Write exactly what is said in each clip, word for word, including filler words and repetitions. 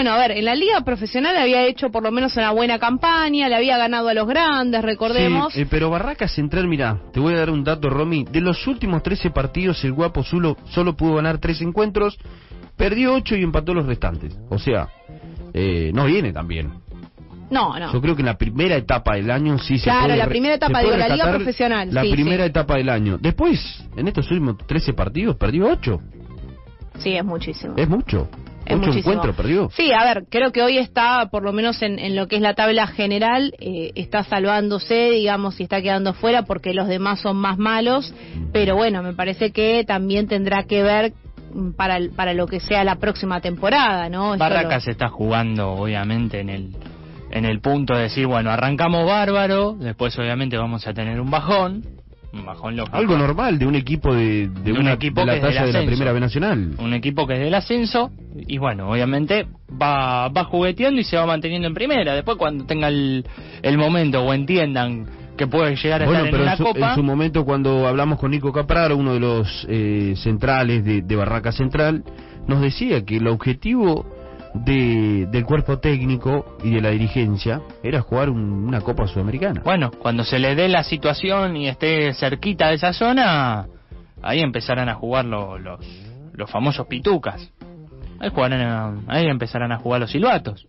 bueno, a ver, en la liga profesional había hecho por lo menos una buena campaña, le había ganado a los grandes, recordemos. Sí, eh, pero Barracas Central, mira, te voy a dar un dato, Romy. De los últimos trece partidos, el Guapo Zulo solo pudo ganar tres encuentros, perdió ocho y empató los restantes. O sea, eh, no viene tan bien. No, no. Yo creo que en la primera etapa del año sí se claro, puede... Claro, la primera etapa, digo, la liga profesional. La sí, primera sí. etapa del año. Después, en estos últimos trece partidos, perdió ocho. Sí, es muchísimo. Es mucho. Es Ocho muchísimo. encuentros perdió. Sí, a ver, creo que hoy está, por lo menos en, en lo que es la tabla general, eh, está salvándose, digamos, y está quedando fuera porque los demás son más malos, pero bueno, me parece que también tendrá que ver para, para lo que sea la próxima temporada, ¿no? Barracas lo... está jugando, obviamente, en el en el punto de decir, bueno, arrancamos bárbaro, después obviamente vamos a tener un bajón, un bajón lógico. Algo normal de un equipo de, de, de un una, equipo de la que es del talla de la ascenso. Primera B Nacional. Un equipo que es del ascenso, y bueno, obviamente va va jugueteando y se va manteniendo en primera. Después cuando tenga el, el momento o entiendan que puede llegar a bueno, estar en pero una en su, copa... en su momento cuando hablamos con Nico Capraro, uno de los eh, centrales de, de Barracas Central, nos decía que el objetivo de del cuerpo técnico y de la dirigencia era jugar un, una Copa Sudamericana. Bueno, cuando se le dé la situación y esté cerquita de esa zona, ahí empezarán a jugar lo, los los famosos pitucas. Ahí jugarán a, ahí empezarán a jugar los silbatos.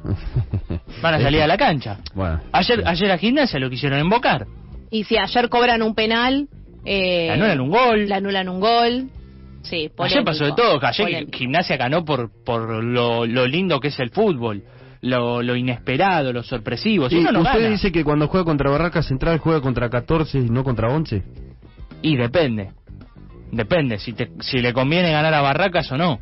Van a salir a la cancha. Bueno, ayer ayer a Gimnasia lo quisieron invocar. Y si ayer cobran un penal, eh, le anulan un gol. Le anulan un gol. Sí, polémico, ayer pasó de todo, ayer polémico. Gimnasia ganó por por lo, lo lindo que es el fútbol, lo, lo inesperado, lo sorpresivo. Si ¿Y uno no usted gana, dice que cuando juega contra Barracas Central juega contra catorce y no contra once? y depende, depende si te, si le conviene ganar a Barracas o no.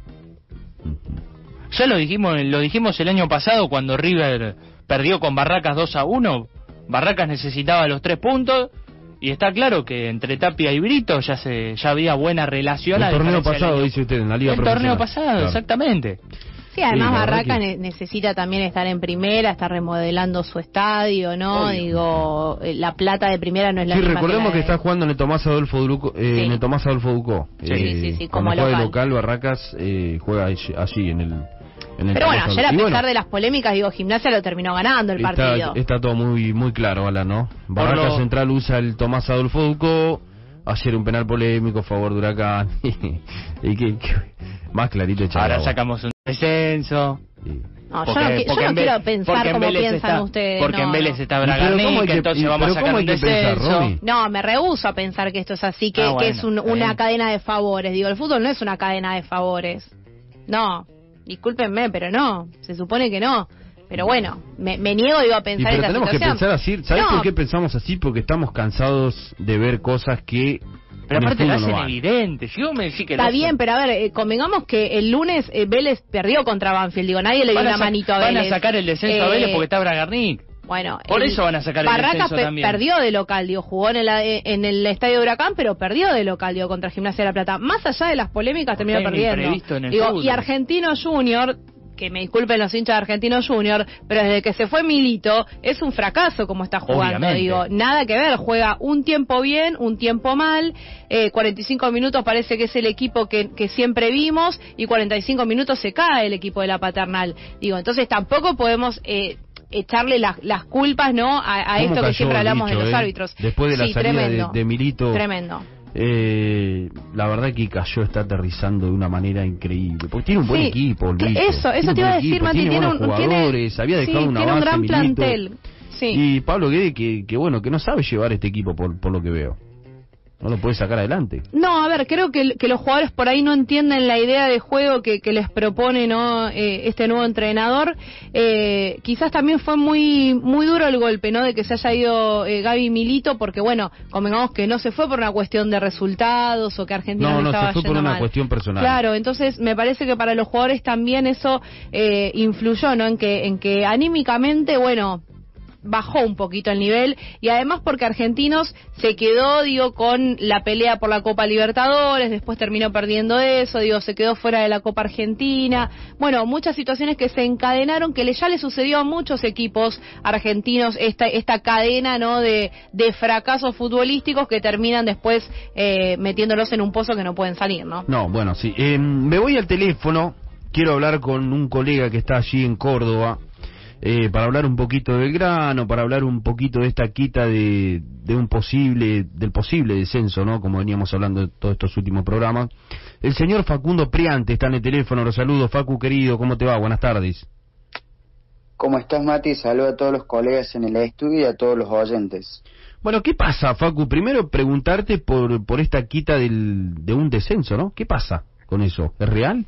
Ya lo dijimos lo dijimos el año pasado cuando River perdió con Barracas dos a uno. Barracas necesitaba los tres puntos. Y está claro que entre Tapia y Brito ya se ya había buena relación. El torneo pasado, año... dice usted, en la liga el profesional. torneo pasado, claro. Exactamente. Sí, además Sí, Barracas que... ne- necesita también estar en primera, está remodelando su estadio, ¿no? Obvio. Digo, la plata de primera no es la Sí, misma recordemos que, que, la de... está jugando en el Tomás Adolfo Duco, eh, Sí. en el Tomás Adolfo Ducó. Sí, eh, sí, sí, como cuando juega local. de local, Barracas eh, juega allí, allí en el, en el Pero bueno, Tomás ayer a Adolfo. pesar Y bueno, de las polémicas, digo, Gimnasia lo terminó ganando el partido. Está, está todo muy muy claro, Alan, ¿no? Barracas lo... Central usa el Tomás Adolfo Ducó, ayer un penal polémico a favor de Huracán. y que, que más clarito echar Ahora agua. sacamos un descenso. Sí. No, Porque- yo no, qui- yo porque no en Ve- quiero pensar porque en como Vélez piensan está- ustedes. Porque no, en Vélez no. está ¿Y pero cómo Bragarnik, hay que- entonces y- vamos a pero sacar cómo un hay que pensar, descenso. Romy? No, me rehúso a pensar que esto es así, que, Ah, que bueno, es un- está una bien. cadena de favores. Digo, el fútbol no es una cadena de favores. No, discúlpenme, pero no. Se supone que no. Pero bueno, me, me niego digo, a Y pensar pero esa tenemos situación. que pensar así. ¿Sabes No. por qué pensamos así? Porque estamos cansados de ver cosas que Pero en el aparte lo fútbol hacen no van. evidente. Si vos me decís que Está no, bien, pero a ver, eh, convengamos que el lunes eh, Vélez perdió contra Banfield. Digo, nadie le dio van a una sa- manito a van Vélez. a sacar el descenso a Eh, Vélez porque está Bragarnik. Bueno, Por el- eso van a sacar el Barracas descenso pe- también. perdió de local, digo, jugó en el, en el estadio de Huracán, pero perdió de local, digo, contra Gimnasia de la Plata. Más allá de las polémicas, Porque terminó hay un perdiendo. imprevisto en el Digo, fútbol. y Argentino Junior, que me disculpen los hinchas de Argentino Junior, pero desde que se fue Milito, es un fracaso como está jugando, Obviamente. digo, nada que ver, juega un tiempo bien, un tiempo mal, eh, cuarenta y cinco minutos parece que es el equipo que, que siempre vimos, y cuarenta y cinco minutos se cae el equipo de la Paternal, digo, entonces tampoco podemos... Eh, echarle las, las culpas no a, a ¿Cómo esto que cayó siempre el hablamos bicho, de los eh? árbitros. Después de la Sí, salida de, tremendo, de Milito, tremendo. eh, la verdad que cayó, está aterrizando de una manera increíble. Porque tiene un buen Sí, equipo, el que bicho. eso, eso Tiene un te iba a buen decir, equipo, Mati, tiene, tiene buenos un tiene- jugadores, había dejado sí, una tiene un base gran Milito. plantel. Sí. Y Pablo Guede que, que bueno, que no sabe llevar este equipo por, por lo que veo. No lo puede sacar adelante. No, a ver, creo que, que los jugadores por ahí no entienden la idea de juego que, que les propone no eh, este nuevo entrenador. Eh, quizás también fue muy muy duro el golpe, ¿no? De que se haya ido eh, Gaby Milito, porque bueno, convengamos que no se fue por una cuestión de resultados o que Argentina No, le no, estaba se fue por yendo una mal. cuestión personal. Claro, entonces me parece que para los jugadores también eso eh, influyó, ¿no? En que en que anímicamente, bueno, bajó un poquito el nivel, y además porque Argentinos se quedó, digo, con la pelea por la Copa Libertadores, después terminó perdiendo eso, digo, se quedó fuera de la Copa Argentina, bueno, muchas situaciones que se encadenaron, que le, ya le sucedió a muchos equipos argentinos, esta esta cadena, ¿no?, de, de fracasos futbolísticos que terminan después eh, metiéndolos en un pozo que no pueden salir, ¿no? No, bueno, sí. Eh, me voy al teléfono. quiero hablar con un colega que está allí en Córdoba, eh, para hablar un poquito de Belgrano, para hablar un poquito de esta quita de, de un posible, del posible descenso, ¿no? Como veníamos hablando de todos estos últimos programas. El señor Facundo Priante está en el teléfono. Los saludo, Facu querido, ¿cómo te va? Buenas tardes. ¿Cómo estás, Mati? Saludo a todos los colegas en el estudio y a todos los oyentes. Bueno, ¿qué pasa, Facu? Primero preguntarte por por esta quita del, de un descenso, ¿no? ¿Qué pasa con eso? ¿Es real?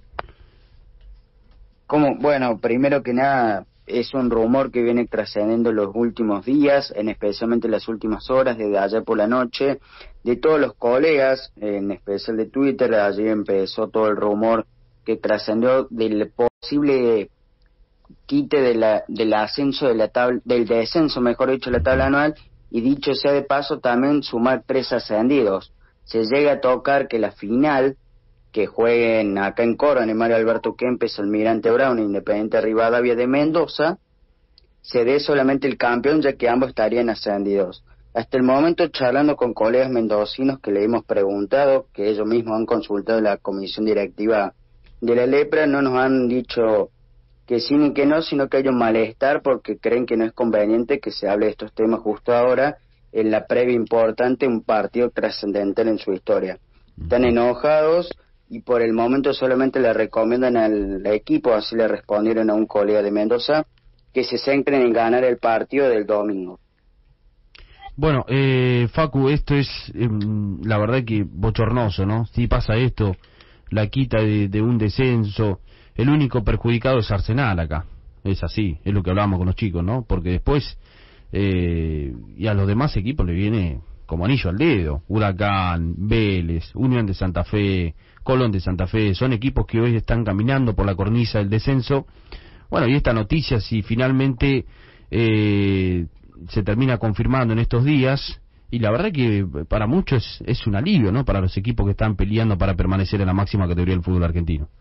Como, bueno, primero que nada, es un rumor que viene trascendiendo los últimos días, en especialmente las últimas horas, desde ayer por la noche, de todos los colegas, en especial de Twitter. Allí empezó todo el rumor que trascendió del posible quite de la, del ascenso de la tabla, del descenso, mejor dicho, de la tabla anual, y dicho sea de paso, también sumar tres ascendidos. Se llega a tocar que la final, que jueguen acá en Córdoba, en el Mario Alberto Kempes, Almirante Brown, Independiente Rivadavia de Mendoza, se dé solamente el campeón, ya que ambos estarían ascendidos. Hasta el momento, charlando con colegas mendocinos que le hemos preguntado, que ellos mismos han consultado la comisión directiva de la Lepra, no nos han dicho que sí ni que no, sino que hay un malestar porque creen que no es conveniente que se hable de estos temas justo ahora, en la previa importante, un partido trascendental en su historia. Están enojados y por el momento solamente le recomiendan al equipo, así le respondieron a un colega de Mendoza, que se centren en ganar el partido del domingo. Bueno, eh, Facu, esto es eh, la verdad que bochornoso, ¿no? Si pasa esto, la quita de, de un descenso, el único perjudicado es Arsenal acá, es así, es lo que hablábamos con los chicos, ¿no? Porque después, eh, y a los demás equipos le viene como anillo al dedo, Huracán, Vélez, Unión de Santa Fe, Colón de Santa Fe, son equipos que hoy están caminando por la cornisa del descenso. Bueno, y esta noticia, si finalmente eh, se termina confirmando en estos días, y la verdad que para muchos es, es un alivio, ¿no? Para los equipos que están peleando para permanecer en la máxima categoría del fútbol argentino.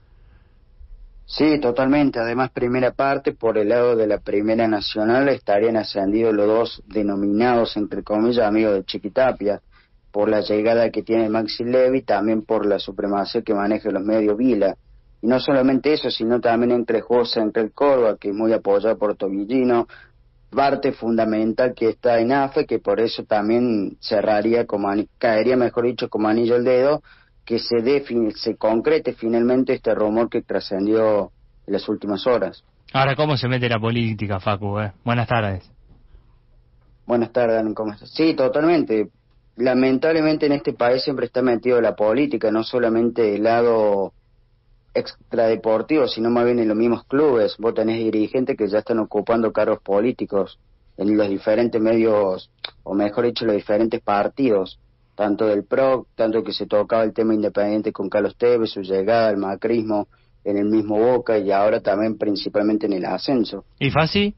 Sí, totalmente. Además, primera parte, por el lado de la Primera Nacional, estarían ascendidos los dos denominados, entre comillas, amigos de Chiquitapia, por la llegada que tiene Maxi Levy, también por la supremacía que maneja los medios Vila. Y no solamente eso, sino también entre José, entre el Córdoba, que es muy apoyado por Tobillino, parte fundamental que está en A F E, que por eso también cerraría, como caería, mejor dicho, como anillo al dedo, que se dé, se concrete finalmente este rumor que trascendió en las últimas horas. Ahora, ¿cómo se mete la política, Facu? Eh? Buenas tardes. Buenas tardes, ¿cómo estás? Sí, totalmente. Lamentablemente en este país siempre está metido la política, no solamente el lado extradeportivo, sino más bien en los mismos clubes. Vos tenés dirigentes que ya están ocupando cargos políticos en los diferentes medios, o mejor dicho, los diferentes partidos, tanto del P R O, tanto que se tocaba el tema Independiente con Carlos Tevez, su llegada al macrismo en el mismo Boca y ahora también principalmente en el ascenso. ¿Y Fassi?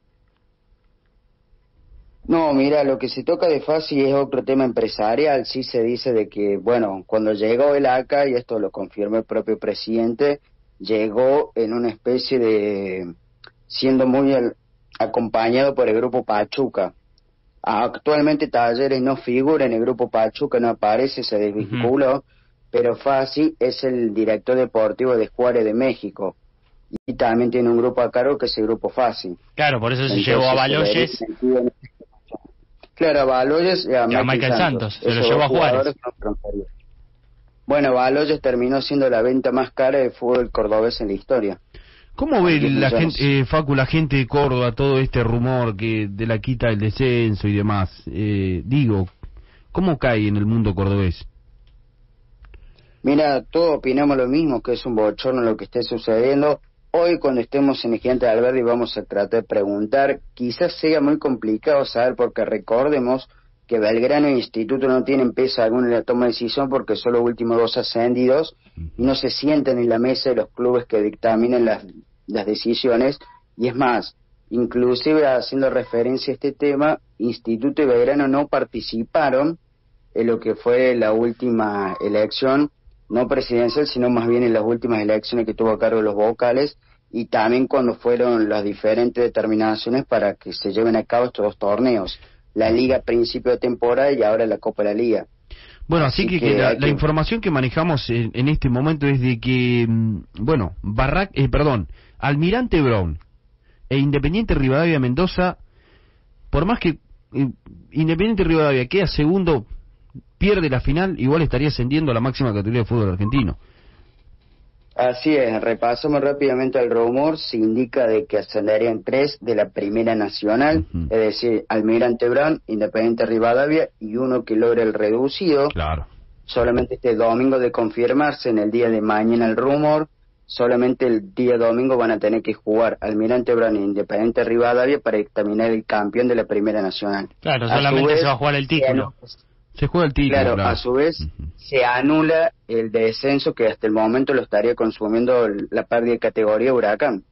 No, mira, lo que se toca de Fassi es otro tema empresarial. Sí se dice de que, bueno, cuando llegó él acá, y esto lo confirmó el propio presidente, llegó en una especie de, siendo muy el, acompañado por el grupo Pachuca. Actualmente Talleres no figura en el grupo Pachuca, no aparece, se desvinculó, uh-huh. Pero Fassi es el director deportivo de Juárez de México y también tiene un grupo a cargo que es el grupo Fassi. Claro, por eso se Entonces, llevó a Baloyes. Claro, a Baloyes y a, y a Michael Santos, Santos. se lo llevó a Juárez. Bueno, Baloyes terminó siendo la venta más cara de fútbol cordobés en la historia. ¿Cómo ve la gente, eh, Facu, la gente de Córdoba, todo este rumor que de la quita del descenso y demás? Eh, digo, ¿cómo cae en el mundo cordobés? Mira, todos opinamos lo mismo, que es un bochorno lo que esté sucediendo. Hoy, cuando estemos en el Gigante de Alberdi, vamos a tratar de preguntar. Quizás sea muy complicado saber, porque recordemos que Belgrano e Instituto no tienen peso alguno en la toma de decisión porque son los últimos dos ascendidos y no se sientan en la mesa de los clubes que dictaminan las, las decisiones. Y es más, inclusive haciendo referencia a este tema, Instituto y Belgrano no participaron en lo que fue la última elección, no presidencial, sino más bien en las últimas elecciones que tuvo a cargo los vocales, y también cuando fueron las diferentes determinaciones para que se lleven a cabo estos dos torneos, la Liga a principio de temporada y ahora la Copa de la Liga. Bueno, así, así que, que, que, la, que la información que manejamos en, en este momento es de que, bueno, Barrac, eh, perdón, Almirante Brown e Independiente Rivadavia Mendoza, por más que eh, Independiente Rivadavia queda segundo, pierde la final, igual estaría ascendiendo a la máxima categoría de fútbol argentino. Así es, repasamos rápidamente el rumor, se indica de que ascenderían tres de la Primera Nacional, uh-huh. es decir, Almirante Brown, Independiente Rivadavia y uno que logra el reducido. Claro. Solamente este domingo de confirmarse, en el día de mañana el rumor, solamente el día domingo van a tener que jugar Almirante Brown e Independiente Rivadavia para examinar el campeón de la Primera Nacional. Claro, a solamente vez, se va a jugar el título. Se juega el título. Claro, claro. a su vez uh-huh. se anula el descenso que hasta el momento lo estaría consumiendo la pérdida de categoría Huracán.